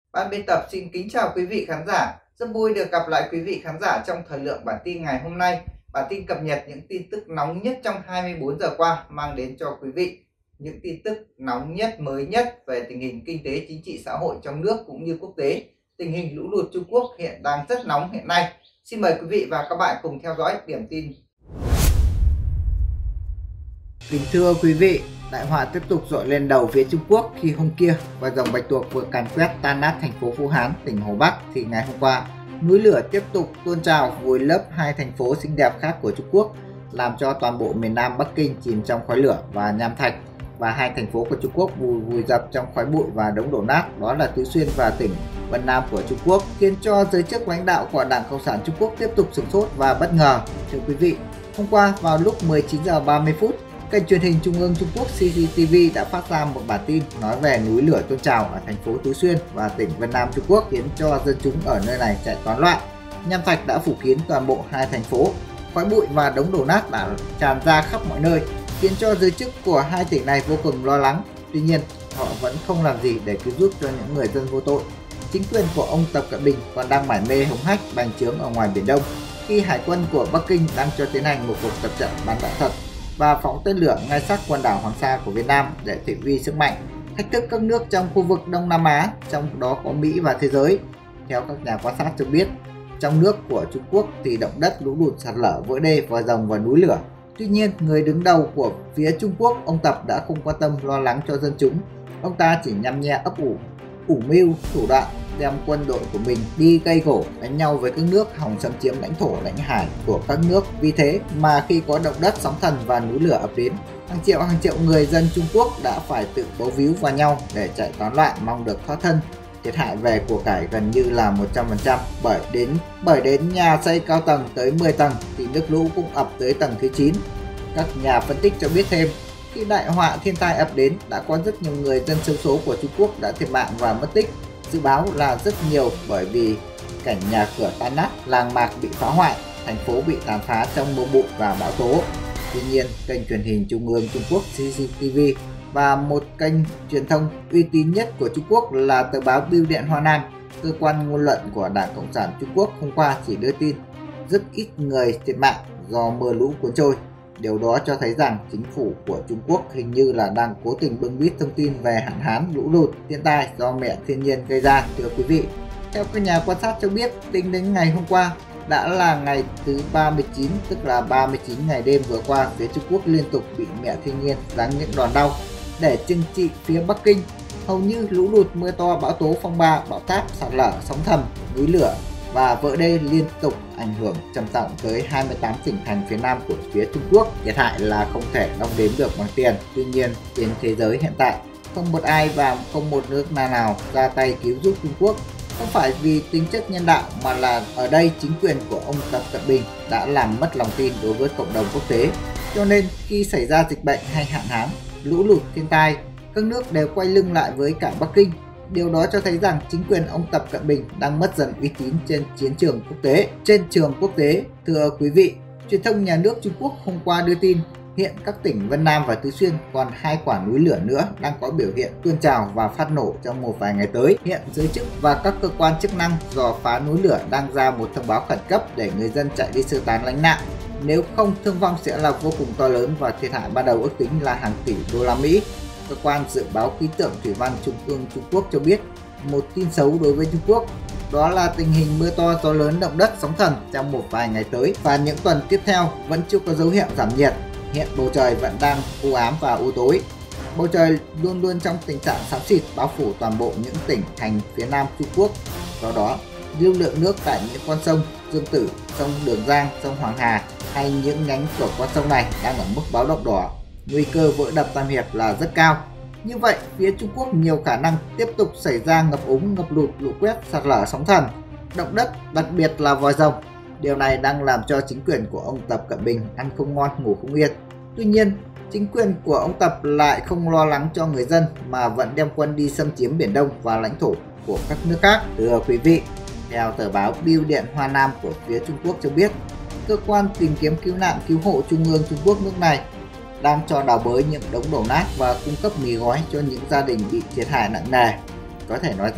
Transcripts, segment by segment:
Ban biên tập xin kính chào quý vị khán giả. Rất vui được gặp lại quý vị khán giả trong thời lượng bản tin ngày hôm nay. Bản tin cập nhật những tin tức nóng nhất trong 24 giờ qua, mang đến cho quý vị những tin tức nóng nhất, mới nhất về tình hình kinh tế, chính trị, xã hội trong nước cũng như quốc tế. Tình hình lũ lụt Trung Quốc hiện đang rất nóng hiện nay. Xin mời quý vị và các bạn cùng theo dõi điểm tin. Kính thưa quý vị, đại họa tiếp tục dội lên đầu phía Trung Quốc khi hôm kia vòi rồng Bạch Tuộc vừa càn quét tan nát thành phố Vũ Hán, tỉnh Hồ Bắc, thì ngày hôm qua núi lửa tiếp tục tuôn trào vùi lấp hai thành phố xinh đẹp khác của Trung Quốc, làm cho toàn bộ miền Nam Bắc Kinh chìm trong khói lửa và nham thạch, và hai thành phố của Trung Quốc vùi dập trong khói bụi và đống đổ nát, đó là Tứ Xuyên và tỉnh Vân Nam của Trung Quốc, khiến cho giới chức lãnh đạo của Đảng Cộng sản Trung Quốc tiếp tục sửng sốt và bất ngờ. Thưa quý vị, hôm qua vào lúc 19 giờ 30 phút, kênh truyền hình Trung ương Trung Quốc CCTV đã phát ra một bản tin nói về núi lửa tuôn trào ở thành phố Tứ Xuyên và tỉnh Vân Nam Trung Quốc, khiến cho dân chúng ở nơi này chạy toán loạn. Nham thạch đã phủ kín toàn bộ hai thành phố, khói bụi và đống đổ nát đã tràn ra khắp mọi nơi, khiến cho giới chức của hai tỉnh này vô cùng lo lắng. Tuy nhiên, họ vẫn không làm gì để cứu giúp cho những người dân vô tội. Chính quyền của ông Tập Cận Bình còn đang mải mê hống hách bành trướng ở ngoài Biển Đông, khi Hải quân của Bắc Kinh đang cho tiến hành một cuộc tập trận bắn đạn thật và phóng tên lửa ngay sát quần đảo Hoàng Sa của Việt Nam để thị uy sức mạnh, thách thức các nước trong khu vực Đông Nam Á, trong đó có Mỹ và thế giới. Theo các nhà quan sát cho biết, trong nước của Trung Quốc thì động đất, lũ lụt, sạt lở, vỡ đê, vòi rồng và núi lửa. Tuy nhiên, người đứng đầu của phía Trung Quốc, ông Tập đã không quan tâm lo lắng cho dân chúng. Ông ta chỉ nhăm nhe ấp ủ mưu thủ đoạn đem quân đội của mình đi gây gổ đánh nhau với các nước hòng xâm chiếm lãnh thổ lãnh hải của các nước. Vì thế mà khi có động đất, sóng thần và núi lửa ập đến, hàng triệu người dân Trung Quốc đã phải tự bấu víu vào nhau để chạy toán loạn mong được thoát thân. Thiệt hại về của cải gần như là 100%, bởi đến nhà xây cao tầng tới 10 tầng thì nước lũ cũng ập tới tầng thứ 9. Các nhà phân tích cho biết thêm, khi đại họa thiên tai ập đến, đã có rất nhiều người dân xấu số của Trung Quốc đã thiệt mạng và mất tích. Dự báo là rất nhiều, bởi vì cảnh nhà cửa tan nát, làng mạc bị phá hoại, thành phố bị tàn phá trong mưa bụi và bão tố. Tuy nhiên, kênh truyền hình Trung ương Trung Quốc CCTV và một kênh truyền thông uy tín nhất của Trung Quốc là tờ báo Bưu điện Hoa Nam, cơ quan ngôn luận của Đảng Cộng sản Trung Quốc, hôm qua chỉ đưa tin rất ít người thiệt mạng do mưa lũ cuốn trôi. Điều đó cho thấy rằng chính phủ của Trung Quốc hình như là đang cố tình bưng bít thông tin về hạn hán, lũ lụt, thiên tai do mẹ thiên nhiên gây ra. Thưa quý vị, theo các nhà quan sát cho biết, tính đến ngày hôm qua đã là ngày thứ 39, tức là 39 ngày đêm vừa qua, phía Trung Quốc liên tục bị mẹ thiên nhiên giáng những đòn đau để trừng trị phía Bắc Kinh. Hầu như lũ lụt, mưa to, bão tố, phong ba, bão táp, sạt lở, sóng thần, núi lửa và vỡ đê liên tục ảnh hưởng trầm trọng tới 28 tỉnh thành phía Nam của phía Trung Quốc. Thiệt hại là không thể đong đếm được bằng tiền. Tuy nhiên, trên thế giới hiện tại, không một ai và không một nước nào ra tay cứu giúp Trung Quốc. Không phải vì tính chất nhân đạo, mà là ở đây chính quyền của ông Tập Cận Bình đã làm mất lòng tin đối với cộng đồng quốc tế. Cho nên khi xảy ra dịch bệnh hay hạn hán, lũ lụt, thiên tai, các nước đều quay lưng lại với cả Bắc Kinh. Điều đó cho thấy rằng chính quyền ông Tập Cận Bình đang mất dần uy tín trên trường quốc tế. Thưa quý vị, truyền thông nhà nước Trung Quốc hôm qua đưa tin hiện các tỉnh Vân Nam và Tứ Xuyên còn hai quả núi lửa nữa đang có biểu hiện tuôn trào và phát nổ trong một vài ngày tới. Hiện giới chức và các cơ quan chức năng dò phá núi lửa đang ra một thông báo khẩn cấp để người dân chạy đi sơ tán lánh nạn. Nếu không, thương vong sẽ là vô cùng to lớn và thiệt hại ban đầu ước tính là hàng tỷ đô la Mỹ. Cơ quan dự báo khí tượng thủy văn Trung ương Trung Quốc cho biết một tin xấu đối với Trung Quốc, đó là tình hình mưa to, gió lớn, động đất, sóng thần trong một vài ngày tới và những tuần tiếp theo vẫn chưa có dấu hiệu giảm nhiệt. Hiện bầu trời vẫn đang u ám và u tối. Bầu trời luôn luôn trong tình trạng xám xịt bao phủ toàn bộ những tỉnh thành phía Nam Trung Quốc. Do đó, lưu lượng nước tại những con sông Dương Tử, sông Đường Giang, sông Hoàng Hà hay những nhánh của con sông này đang ở mức báo động đỏ. Nguy cơ vỡ đập Tam Hiệp là rất cao. Như vậy, phía Trung Quốc nhiều khả năng tiếp tục xảy ra ngập úng, ngập lụt, lũ quét, sạt lở, sóng thần, động đất, đặc biệt là vòi rồng. Điều này đang làm cho chính quyền của ông Tập Cận Bình ăn không ngon, ngủ không yên. Tuy nhiên, chính quyền của ông Tập lại không lo lắng cho người dân mà vẫn đem quân đi xâm chiếm Biển Đông và lãnh thổ của các nước khác. Thưa quý vị, theo tờ báo Bưu điện Hoa Nam của phía Trung Quốc cho biết, cơ quan tìm kiếm cứu nạn cứu hộ Trung ương Trung Quốc nước này đang cho đào bới những đống đổ nát và cung cấp mì gói cho những gia đình bị thiệt hại nặng nề. Có thể nói rằng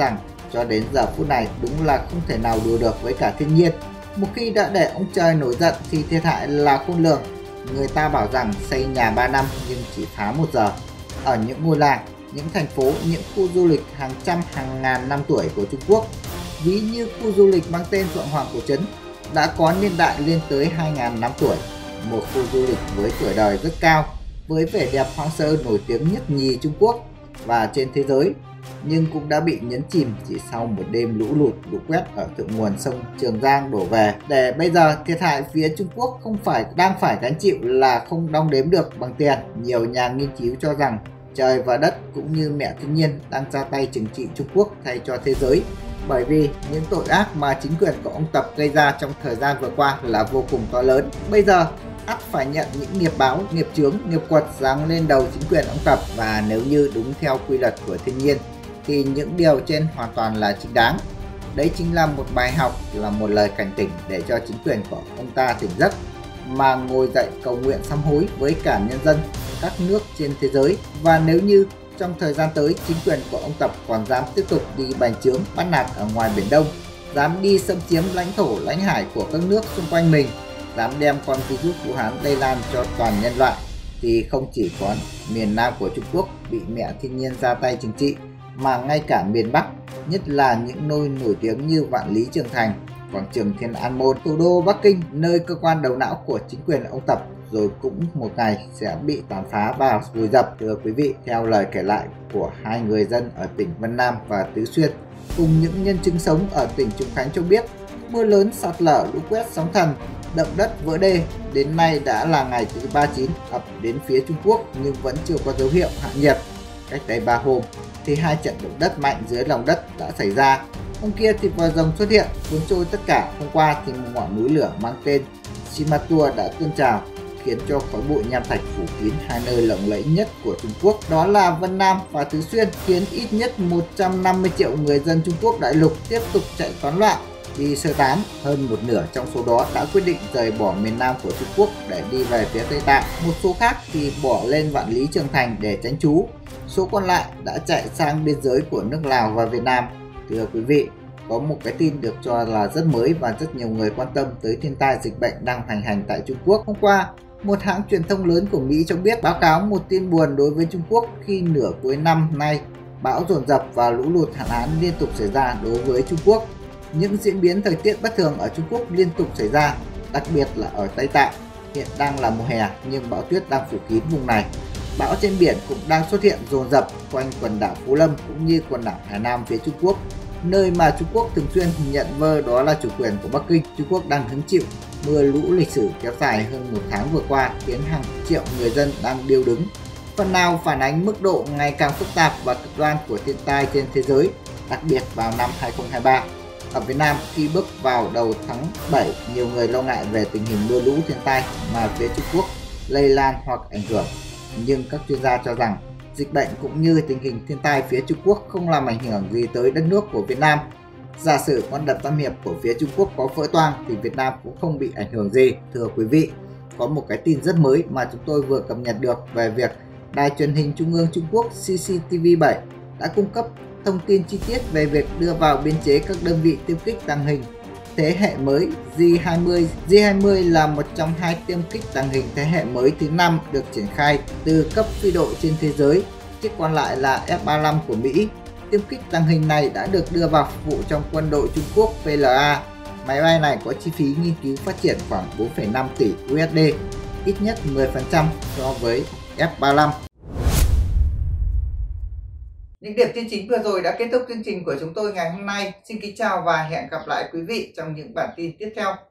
cho đến giờ phút này đúng là không thể nào đùa được với cả thiên nhiên. Một khi đã để ông trời nổi giận thì thiệt hại là khôn lường. Người ta bảo rằng xây nhà 3 năm nhưng chỉ phá 1 giờ. Ở những ngôi làng, những thành phố, những khu du lịch hàng trăm hàng ngàn năm tuổi của Trung Quốc, ví như khu du lịch mang tên Phượng Hoàng Cổ Trấn đã có niên đại lên tới 2.000 năm tuổi. Một khu du lịch với tuổi đời rất cao, với vẻ đẹp hoang sơ nổi tiếng nhất nhì Trung Quốc và trên thế giới, nhưng cũng đã bị nhấn chìm chỉ sau một đêm lũ lụt lũ quét ở thượng nguồn sông Trường Giang đổ về. Để bây giờ thiệt hại phía Trung Quốc đang phải gánh chịu là không đong đếm được bằng tiền. Nhiều nhà nghiên cứu cho rằng trời và đất cũng như mẹ thiên nhiên đang ra tay trừng trị Trung Quốc thay cho thế giới, bởi vì những tội ác mà chính quyền của ông Tập gây ra trong thời gian vừa qua là vô cùng to lớn. Bây giờ ắt phải nhận những nghiệp báo, nghiệp chướng, nghiệp quật giáng lên đầu chính quyền ông Tập, và nếu như đúng theo quy luật của thiên nhiên thì những điều trên hoàn toàn là chính đáng. Đấy chính là một bài học, là một lời cảnh tỉnh để cho chính quyền của ông ta tỉnh giấc mà ngồi dậy cầu nguyện sám hối với cả nhân dân các nước trên thế giới. Và nếu như trong thời gian tới chính quyền của ông Tập còn dám tiếp tục đi bành trướng bắt nạt ở ngoài Biển Đông, dám đi xâm chiếm lãnh thổ lãnh hải của các nước xung quanh mình, dám đem con virus Vũ Hán lây lan cho toàn nhân loại, thì không chỉ có miền Nam của Trung Quốc bị mẹ thiên nhiên ra tay trừng trị, mà ngay cả miền Bắc, nhất là những nơi nổi tiếng như Vạn Lý Trường Thành, quảng trường Thiên An Môn, thủ đô Bắc Kinh, nơi cơ quan đầu não của chính quyền ông Tập, rồi cũng một ngày sẽ bị tàn phá và vùi dập. Thưa quý vị, theo lời kể lại của hai người dân ở tỉnh Vân Nam và Tứ Xuyên cùng những nhân chứng sống ở tỉnh Trùng Khánh cho biết, mưa lớn, sạt lở, lũ quét, sóng thần, động đất, vỡ đê đến nay đã là ngày thứ 39 ập đến phía Trung Quốc nhưng vẫn chưa có dấu hiệu hạ nhiệt. Cách đây 3 hôm thì 2 trận động đất mạnh dưới lòng đất đã xảy ra. Hôm kia thì vòi rồng xuất hiện cuốn trôi tất cả. Hôm qua thì một ngọn núi lửa mang tên Simatua đã tuôn trào, khiến cho khói bụi nham thạch phủ kín hai nơi lộng lẫy nhất của Trung Quốc, đó là Vân Nam và Tứ Xuyên, khiến ít nhất 150 triệu người dân Trung Quốc đại lục tiếp tục chạy toán loạn đi sơ tán. Hơn một nửa trong số đó đã quyết định rời bỏ miền Nam của Trung Quốc để đi về phía Tây Tạng. Một số khác thì bỏ lên Vạn Lý Trường Thành để tránh trú. Số còn lại đã chạy sang biên giới của nước Lào và Việt Nam. Thưa quý vị, có một cái tin được cho là rất mới và rất nhiều người quan tâm tới thiên tai dịch bệnh đang hoành hành tại Trung Quốc. Hôm qua, một hãng truyền thông lớn của Mỹ cho biết báo cáo một tin buồn đối với Trung Quốc khi nửa cuối năm nay bão dồn dập và lũ lụt hạn hán liên tục xảy ra đối với Trung Quốc. Những diễn biến thời tiết bất thường ở Trung Quốc liên tục xảy ra, đặc biệt là ở Tây Tạng. Hiện đang là mùa hè nhưng bão tuyết đang phủ kín vùng này. Bão trên biển cũng đang xuất hiện dồn dập quanh quần đảo Phú Lâm cũng như quần đảo Hải Nam phía Trung Quốc, nơi mà Trung Quốc thường xuyên nhận vơ đó là chủ quyền của Bắc Kinh. Trung Quốc đang hứng chịu mưa lũ lịch sử kéo dài hơn một tháng vừa qua, khiến hàng triệu người dân đang điêu đứng. Phần nào phản ánh mức độ ngày càng phức tạp và cực đoan của thiên tai trên thế giới, đặc biệt vào năm 2023. Ở Việt Nam, khi bước vào đầu tháng 7, nhiều người lo ngại về tình hình mưa lũ thiên tai mà phía Trung Quốc lây lan hoặc ảnh hưởng. Nhưng các chuyên gia cho rằng dịch bệnh cũng như tình hình thiên tai phía Trung Quốc không làm ảnh hưởng gì tới đất nước của Việt Nam. Giả sử con đập Tam Hiệp của phía Trung Quốc có vỡ toang thì Việt Nam cũng không bị ảnh hưởng gì. Thưa quý vị, có một cái tin rất mới mà chúng tôi vừa cập nhật được về việc Đài truyền hình Trung ương Trung Quốc CCTV7 đã cung cấp thông tin chi tiết về việc đưa vào biên chế các đơn vị tiêm kích tàng hình thế hệ mới J-20. J-20 là một trong hai tiêm kích tàng hình thế hệ mới thứ 5 được triển khai từ cấp phi đội trên thế giới, chiếc còn lại là F-35 của Mỹ. Tiêm kích tàng hình này đã được đưa vào phục vụ trong quân đội Trung Quốc PLA. Máy bay này có chi phí nghiên cứu phát triển khoảng 4,5 tỷ USD, ít nhất 10% so với F-35. Những điểm tin chính vừa rồi đã kết thúc chương trình của chúng tôi ngày hôm nay. Xin kính chào và hẹn gặp lại quý vị trong những bản tin tiếp theo.